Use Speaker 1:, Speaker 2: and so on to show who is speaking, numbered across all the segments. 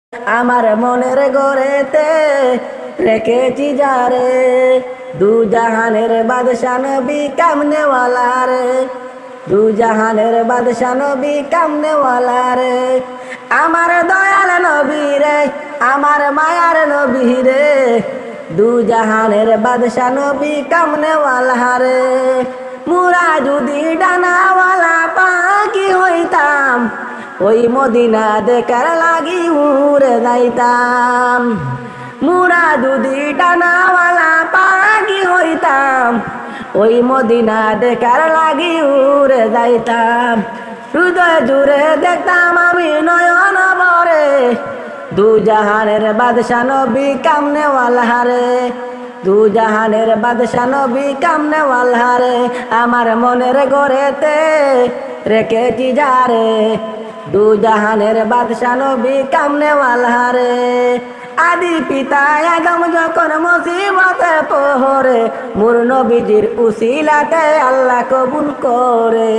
Speaker 1: আমার মনের ঘরেতে রেখেছি যারে, দু জাহানের বাদশা নবী কামনেওয়ালা রে, দু জাহানের বাদশা নবী কামনেওয়ালা রে। আমার দয়াল নবী রে, আমার মায়ার নবী রে, দু জাহানের বাদশা নবী কামনেওয়ালা রে। মুরা যদি ডানাওয়ালা পাখি হইতাম, ওই মদিনা দেখার লাগি উড়ে যাইতাম। মুরা যদি ডানাওয়ালা পাখি হইতাম, ওই মদিনা দেখার লাগি উড়ে যাইতাম। হৃদয় জুড়ে দেখতাম আমি নয়ন ভরে, দু জাহানের বাদশা নবী কামনেওয়ালা রে, দু জাহানের বাদশা নবী কামনেওয়ালা রে। আমার মনের ঘরেতে রেখেছি যারে, দু জাহানের বাদশা নবী কামনেওয়ালা রে। আদি পিতা আদম যখন মুসিবতে পড়ে, মোর নবীজির উসিলাতে আল্লাহ কবুল করে।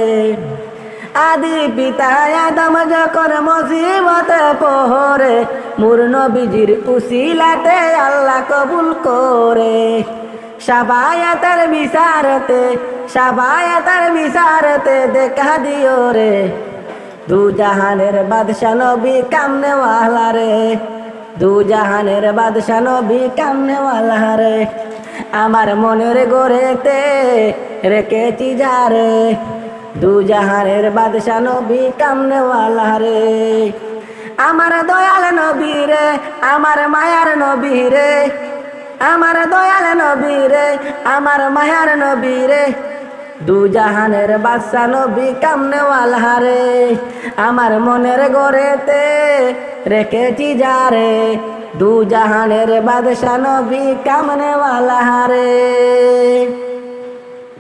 Speaker 1: আদি পিতা আদম যখন মুসিবতে পড়ে, মোর নবীজির উসিলাতে আল্লাহ কবুল করে। সাফায়াতের বিচারতে, সাফায়াতের বিচারতে দেখা দিও রে, দু জাহানের বাদশা নবী কামনেওয়ালা রে, দু জাহানের বাদশা নবী কামনেওয়ালা রে। আমার মনের ঘরেতে রেখেছি যারে, দু জাহানের বাদশা নবী কামনেওয়ালা রে। আমার দয়াল নবী রে, আমার মায়ার নবী রে, আমার দয়াল নবী রে, আমার মায়ার নবী রে, দু জাহানের বাদশা নবী কামনেওয়ালা রে। আমার মনের ঘরেতে রেখেছি যারে, দু জাহানের বাদশা নবী কামনেওয়ালা রে।